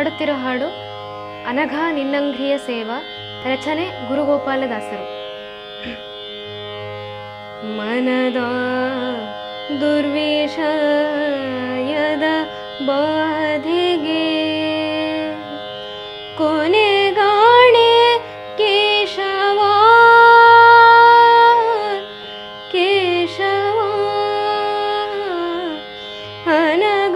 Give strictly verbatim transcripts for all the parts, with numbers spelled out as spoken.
ಹಾಡುತ್ತಿರೋ ಹಾಡು ಅನಘ ನಿನ್ನಂಘ್ರಿಯ ಸೇವಾ, ರಚನೆ ಗುರುಗೋಪಾಲದಾಸರು. ಮನದ ದುರ್ವಿಷಯದ ಬಾಧೆಗೆ ಕೊನೆಗಾಣೆ ಕೇಶವ ಕೇಶವ ಅನಘ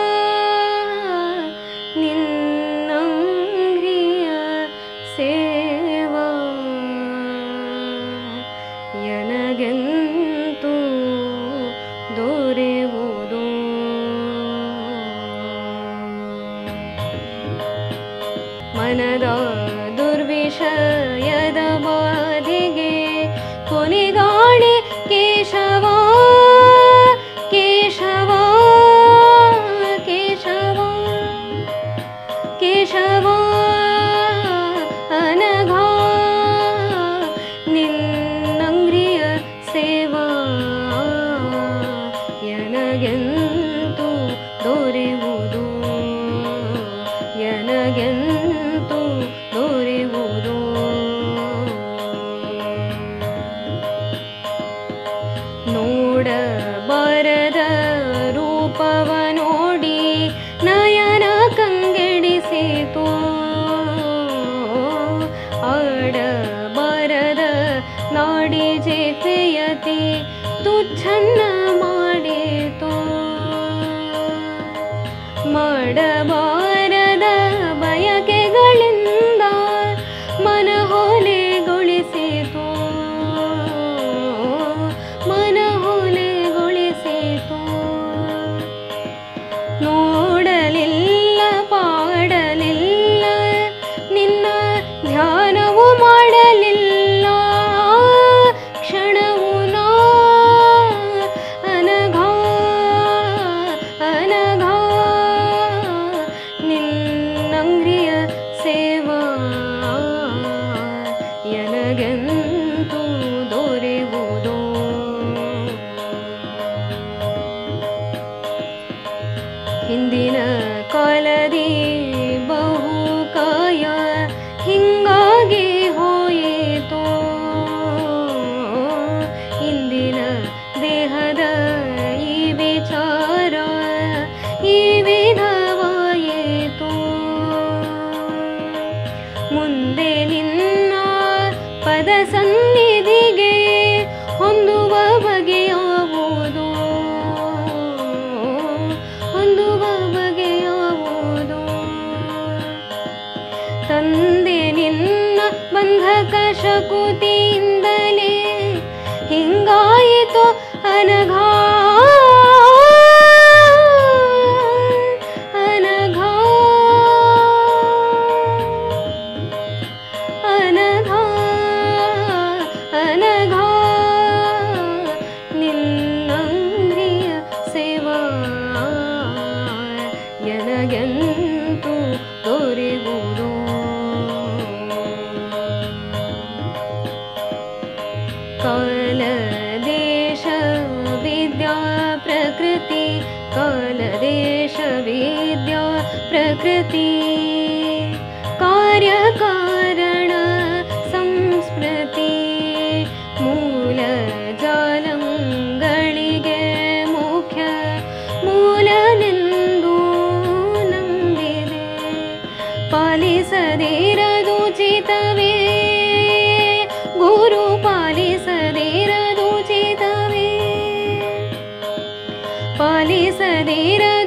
ನಿನ್ನಂಘ್ರಿಯ ಸೇವಾ ಎನಗೆಂತೂ ದೊರೆಯುವುದು. ಮನದ ದುರ್ವಿಷಯದ ಬಾಧೆಗೆ ಕೊನೆಗಾಣೆ ಕೇಶವ ಕೇಶವ ಕೇಶವ ಕೇಶವ ಅನಘ ನಿನ್ನಂಘ್ರಿಯ ಸೇವಾ ಎನಗೆಂತೂ ದೊರೆಯುವುದು ಎನಗೆಂತೂ ದೊರೆಯುವುದು. ನೋಡಬಾರದ ರೂಪವ ನೋಡಿ ನಯನ ಕಂಗೆಡಿಸಿತು, ಆಡಬಾರದ ನಾಡಿ ಜೇಫೆಯತಿ ತುಚ್ಛನ್ನ ಮಾಡಿತು, ಮಾಡಬಾರದ ಬಯಕೆಗಳಿಂದ ಮನಹೊಲೆಗೊಳಿಸಿತು ಮನಹೊಲೆಗೊಳಿಸಿತು. ನೋಡಲಿಲ್ಲ ಪಾಡಲಿಲ್ಲ ನಿನ್ನ ಧ್ಯಾನವು ಮಾಡಲಿಲ್ಲ ಕ್ಷಣವು ನಾ ಅನಘ ಅನಘ ನಿನ್ನಂಘ್ರಿಯ ಸೇವಾ ಎನಗೆಂತೂ ದೊರೆಯುವುದು. ಹಿಂದಿನ ಕಾಲದಿ ಬಹುಕಾಯ ಹಿಂಗಾಗಿ ಹೋಯಿತು, ಇಂದಿನ ದೇಹದ ಈ ವಿಚಾರ ಈ ವಿಧವಾಯಿತು. ಮುಂದೆ ನಿನ್ನ ಪದ ಸನ್ನಿಧಿಗೆ ಹೊಂದುವ ಬಗೆಯಾವುದು ಹೊಂದುವ ಬಗೆಯಾವುದು. ತಂದೆ ನಿನ್ನ ಬಂಧಕ ಶಕುತಿಯಿಂದಲೇ ಹಿಂಗಾಯಿತು ಅನಘ ಅನಘ ಅನಘ ಅನಘ ನಿನ್ನಂಘ್ರಿಯ ಸೇವಾ ಎನಗೆಂತೂ ದೊರೆಯುವುದು. ಕಾಲ ದೇಶ ವಿದ್ಯಾ ಪ್ರಕೃತಿ ಕಾಲ ದೇಶ ವಿದ್ಯಾ ಪ್ರಕೃತಿ ಕಾರ್ಯ ಕಾರಣ ಸಂಸ್ಮೃತಿ ಮೂಲ ಜಾಲಂಗಳಿಗೆ ಮುಖ್ಯ ಮೂಲನೆಂದು ನಂಬಿದೆ. ಪಾಲಿಸದಿರದು ಚಿತವೇ ಗುರು ಪಾಲಿಸದಿರದು ಚಿತವೇ ಪಾಲಿಸದಿರ